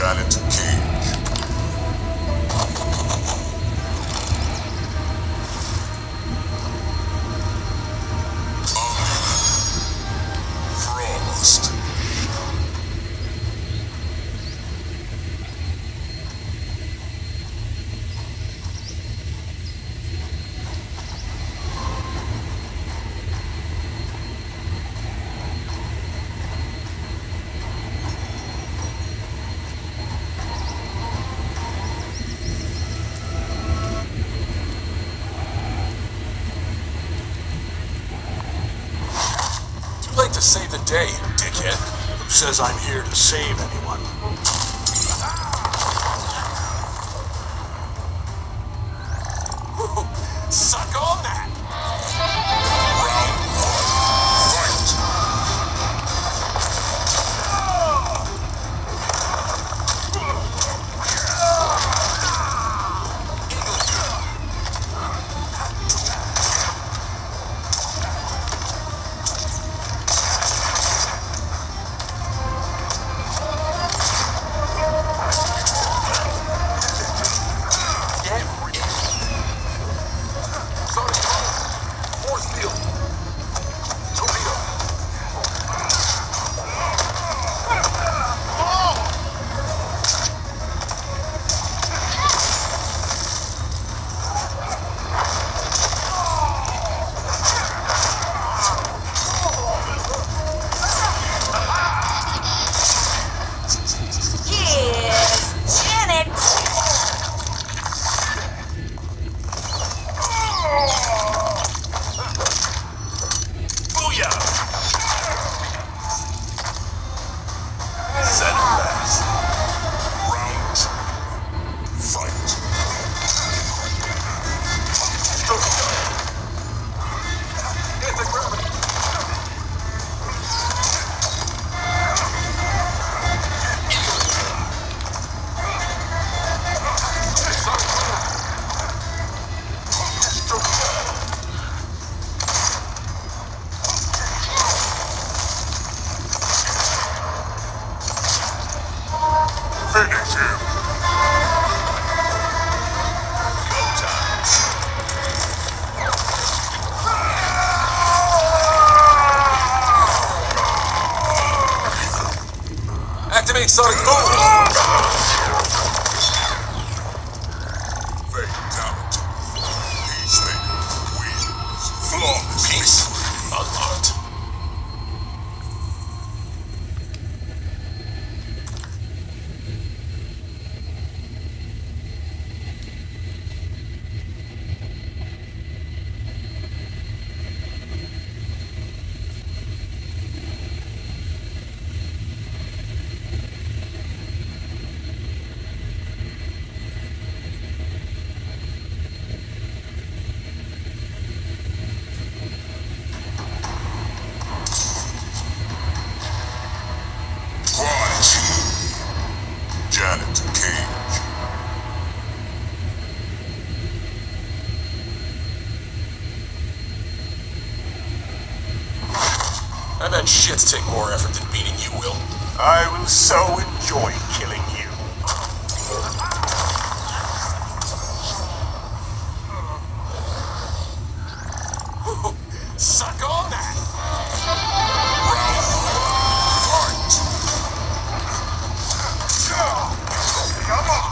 Janet Cage. Frost. To save the day, dickhead. Who says I'm here to save anyone? Suck on that! Finish him. Activate Sonic Boom! Fatality. Peacemaker wins. Flawless. Peace. Unlocked. Janet Cage. I bet shits take more effort than beating you will. I will so enjoy killing you. Suck on that! Come on!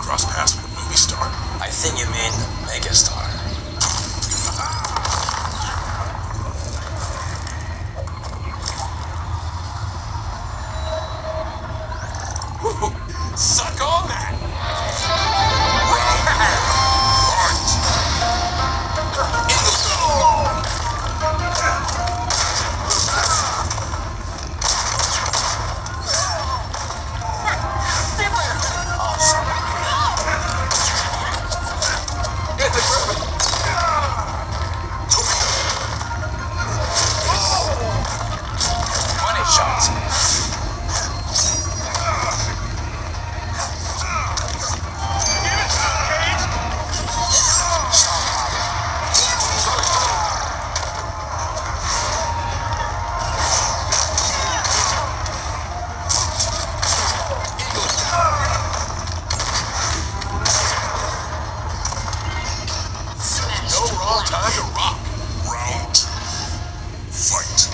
cross paths with a movie star. I think you mean megastar. Suck on that! Time to rock. Round two. Fight.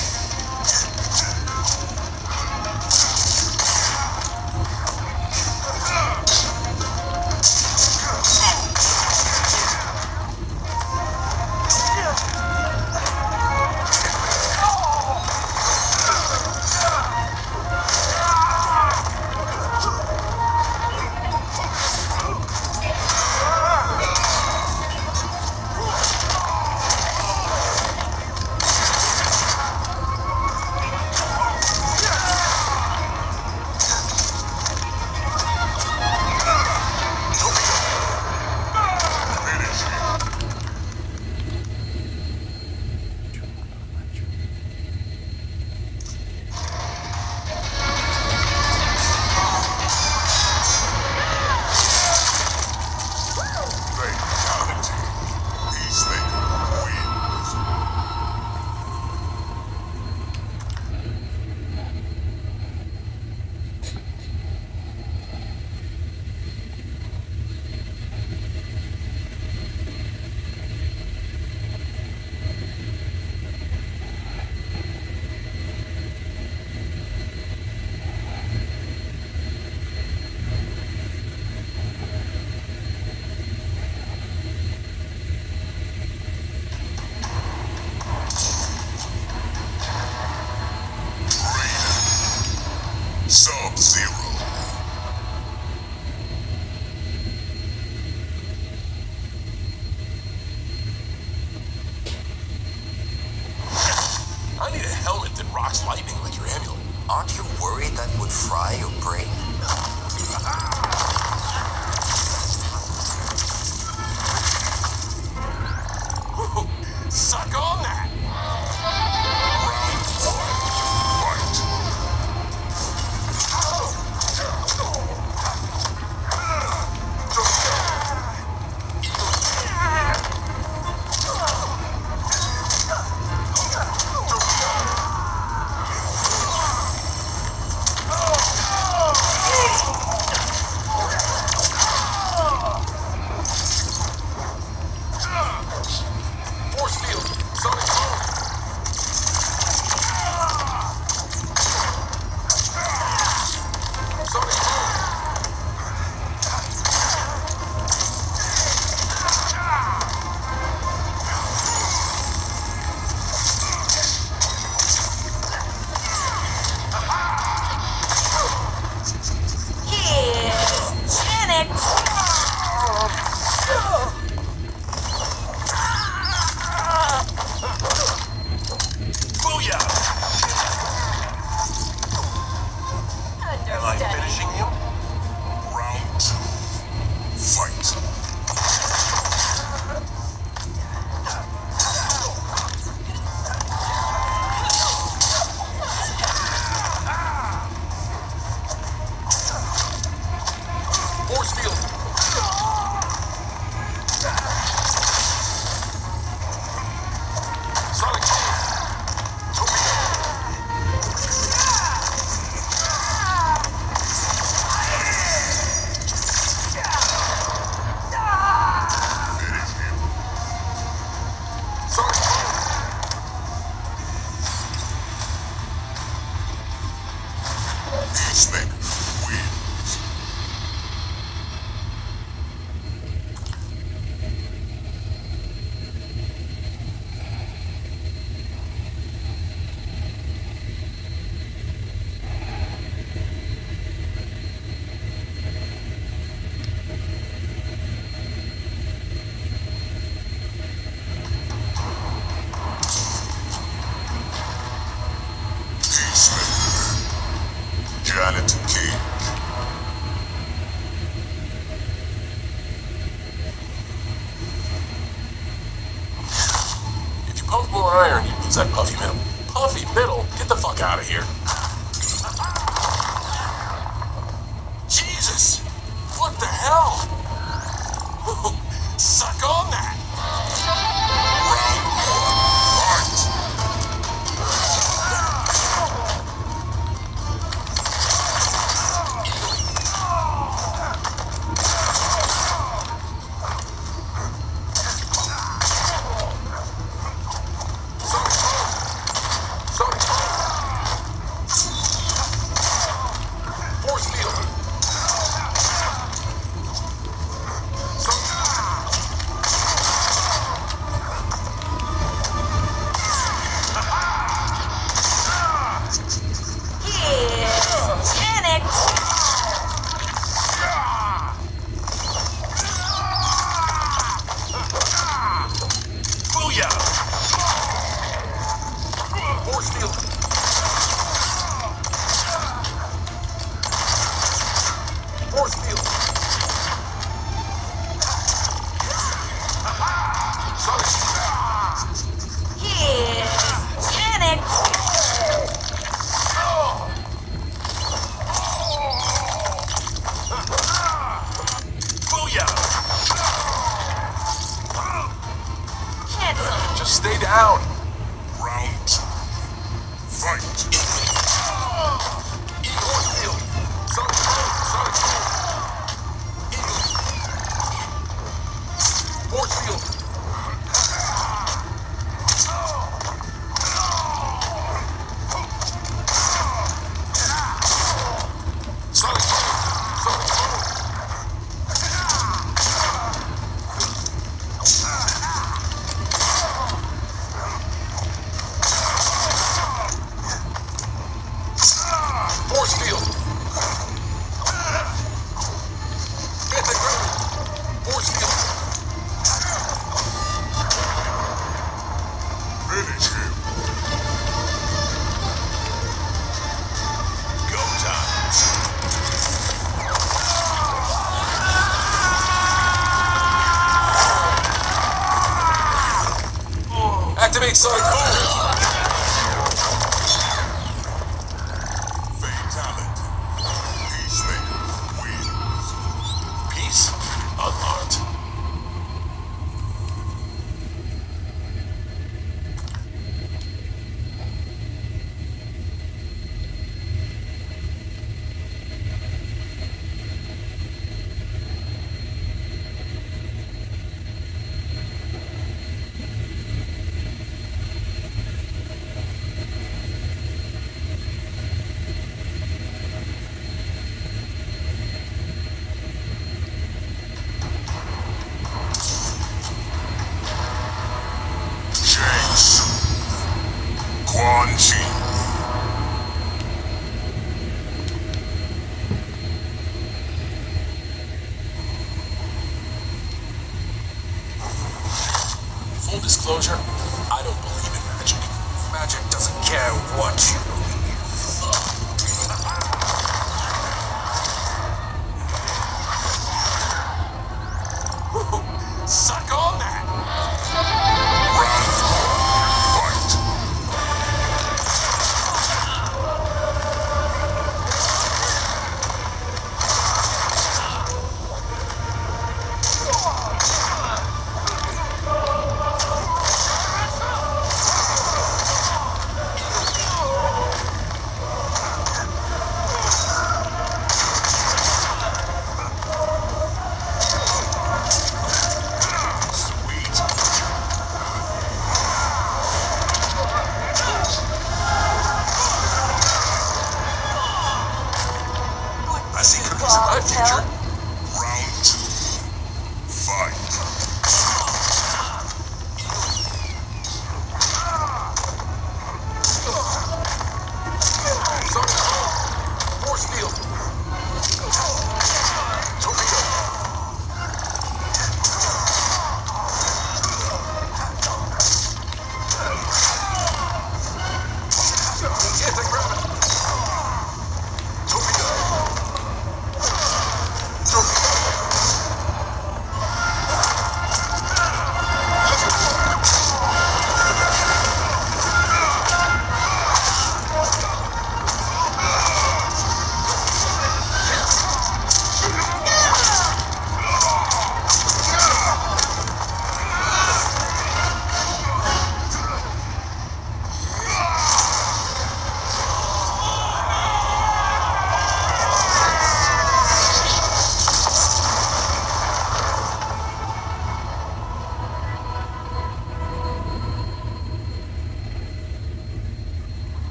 Sub-Zero. I need a helmet that rocks lightning like your amulet. Aren't you worried that would fry your brain? Suck on that! Fatality Cage. If you pump more iron, you lose that puffy middle. Puffy middle? Get the fuck out of here. Jesus! What the hell? Suck on that! Round one, fight! Force field! Booyah! Force field! Force field! Booyah! Just stay down. Round two, fight! Force field! Force field! Sonic boom! Sonic boom! Force field! Anti-gravity! Force field! Finish him! Go time! Activate Sonic Boom! Fatality. Peacemaker wins. Peace unlocked. Shang Tsung. Quan Chi. Full disclosure, I don't believe in magic. Magic doesn't care what you believe. Suck on that! Round one, fight! I see cookies in my future. Round two, fight! Sonic Boom! Force field! Torpedo! Anti-gravity! Torpedo!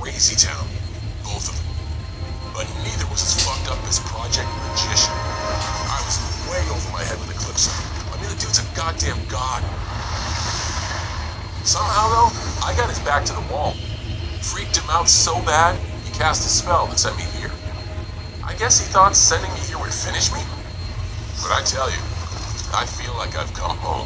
crazy town. Both of them. But neither was as fucked up as Project Magician. I was way over my head with Eclipse. I mean, the dude's a goddamn god. Somehow, though, I got his back to the wall. Freaked him out so bad, he cast a spell that sent me here. I guess he thought sending me here would finish me. But I tell you, I feel like I've come home.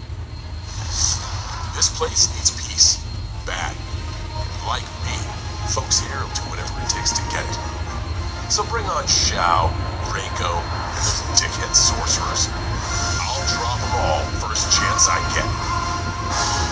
This place needs peace. Bad. Like me, folks here will do whatever it takes to get it. So bring on Shao, Reiko, and those dickhead sorcerers. I'll drop them all first chance I get.